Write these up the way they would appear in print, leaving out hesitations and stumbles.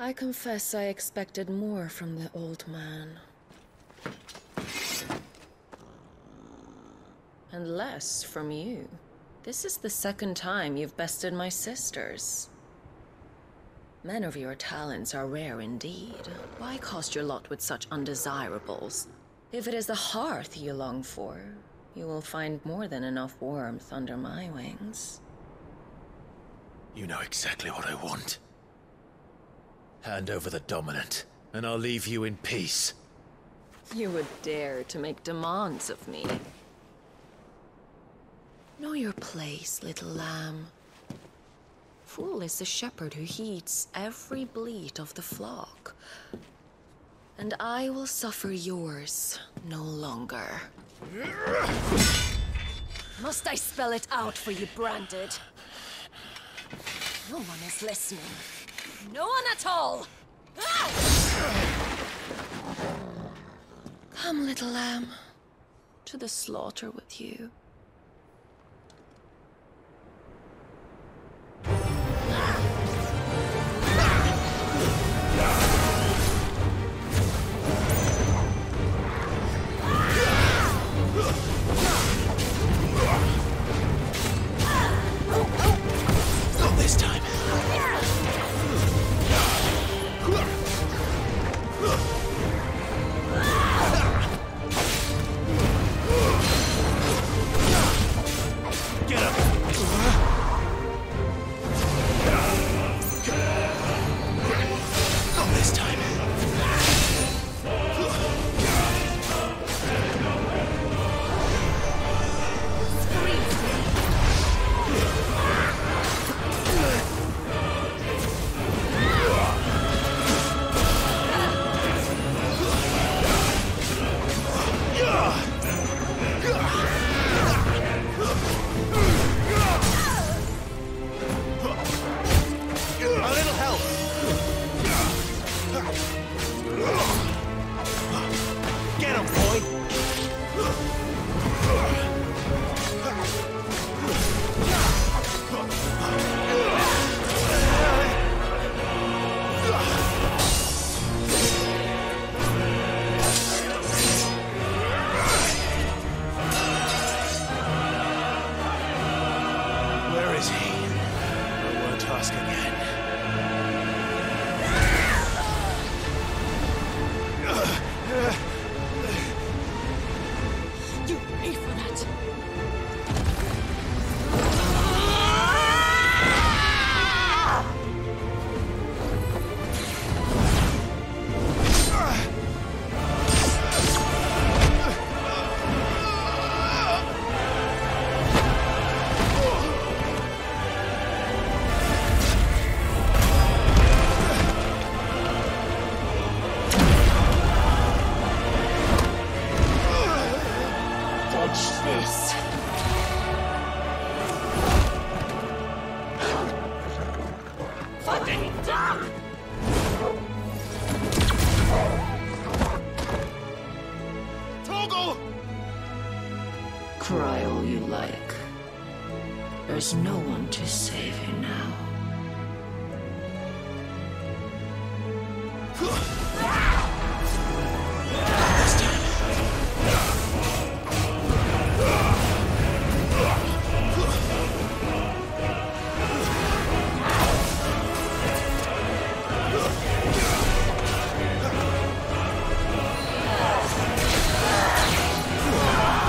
I confess I expected more from the old man. And less from you. This is the second time you've bested my sisters. Men of your talents are rare indeed. Why cast your lot with such undesirables? If it is the hearth you long for, you will find more than enough warmth under my wings. You know exactly what I want. Hand over the dominant, and I'll leave you in peace. You would dare to make demands of me. Know your place, little lamb. Fool is the shepherd who heeds every bleat of the flock. And I will suffer yours no longer. Must I spell it out for you, Branded? No one is listening. No one at all! Come, little lamb, to the slaughter with you. Not this time. Get up! Not this time. A little help. Get him, boy. Where is he? I won't ask again. You pay for that! Touch this! Benedikta! Toggle! Cry all you like. There's no one to save you now.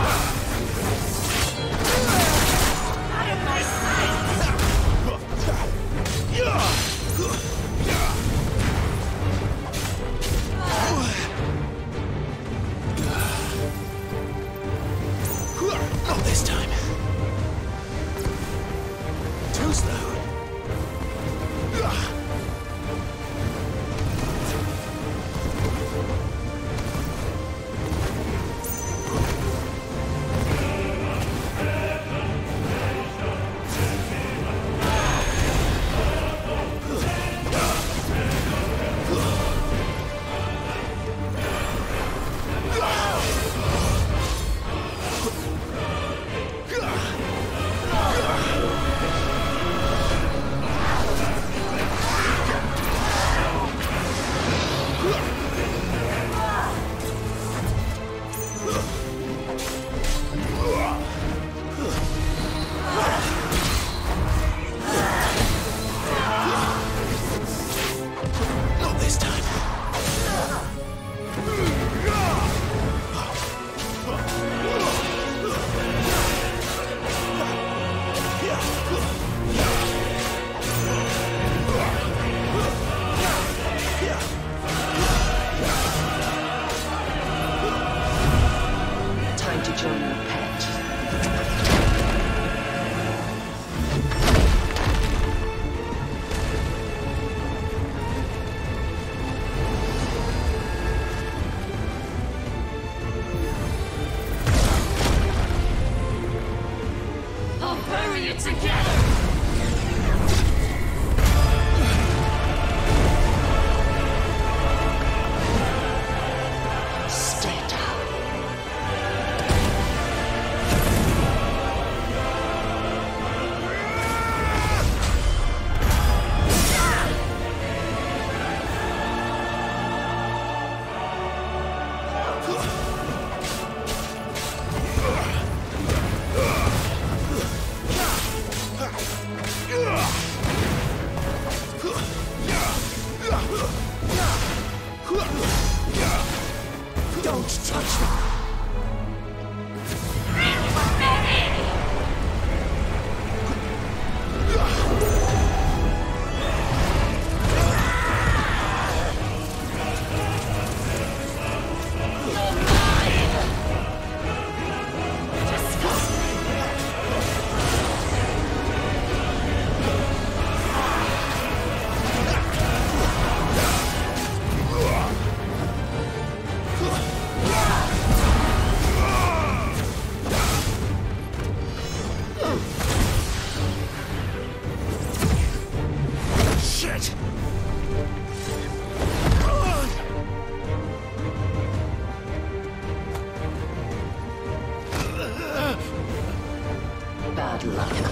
Out of my sight! touch me! Bad luck.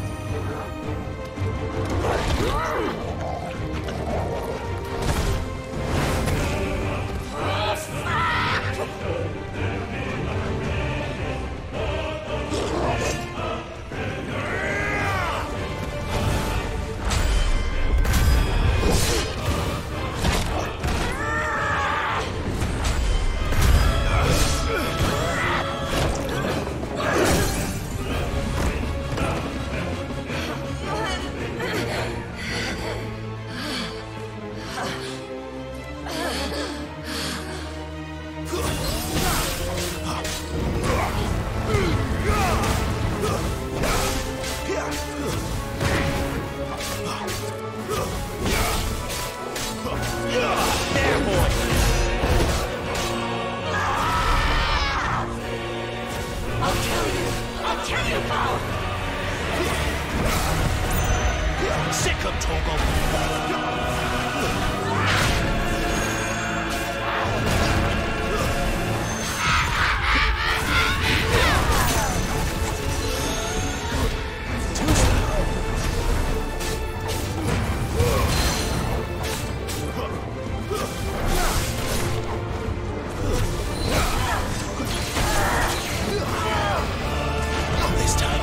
Sick of Toggle! This time.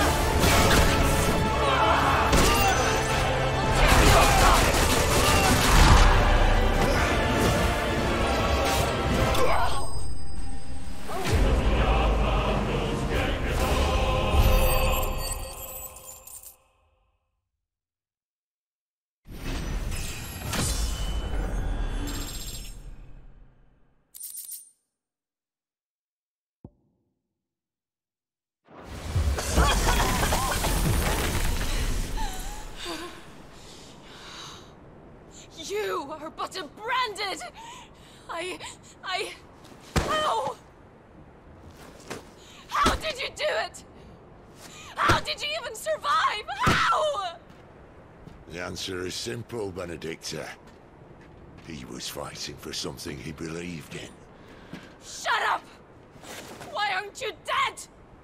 You are but a branded! How? How did you do it? How did you even survive? How? The answer is simple, Benedikta. He was fighting for something he believed in. Shut up! Why aren't you dead?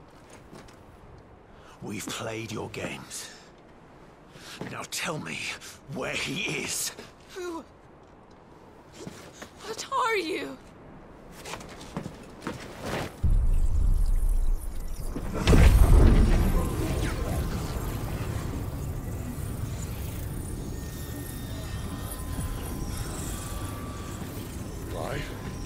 We've played your games. Now tell me where he is. Who? What are you? Right?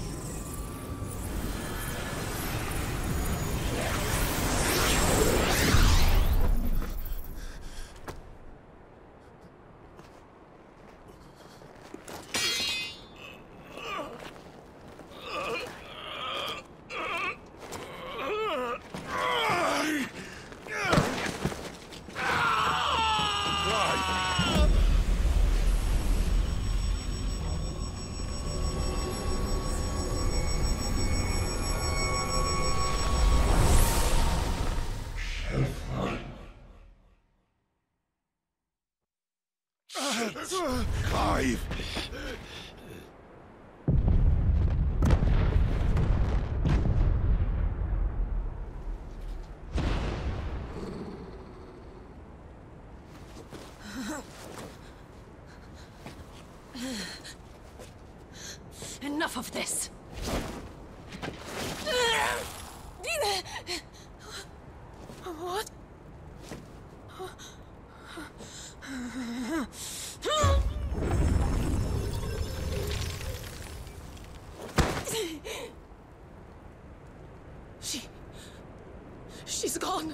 Clive! Enough of this! What? He's gone.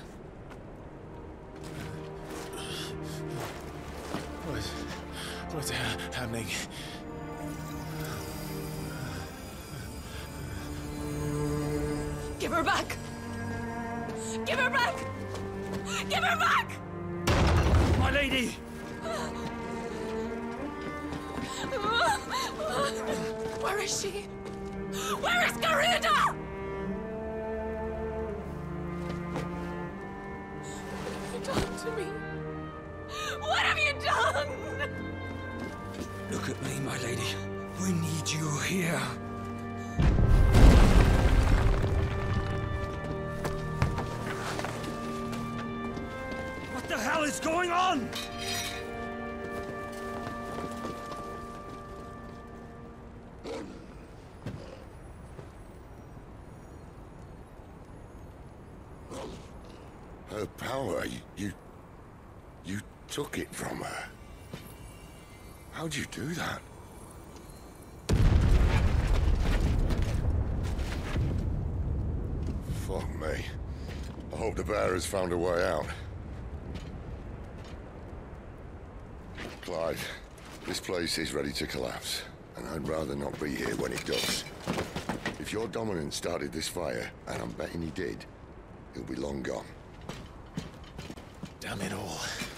What's happening? Give her back! Give her back! Give her back! My lady! Where is she? Where is Garuda? What have you done to me? What have you done? Look at me, my lady. We need you here. What the hell is going on? Her power, you took it from her. How'd you do that? Fuck me. I hope the bearer's found a way out. Clive, this place is ready to collapse, and I'd rather not be here when it does. If your dominant started this fire, and I'm betting he did, he'll be long gone. Damn it all.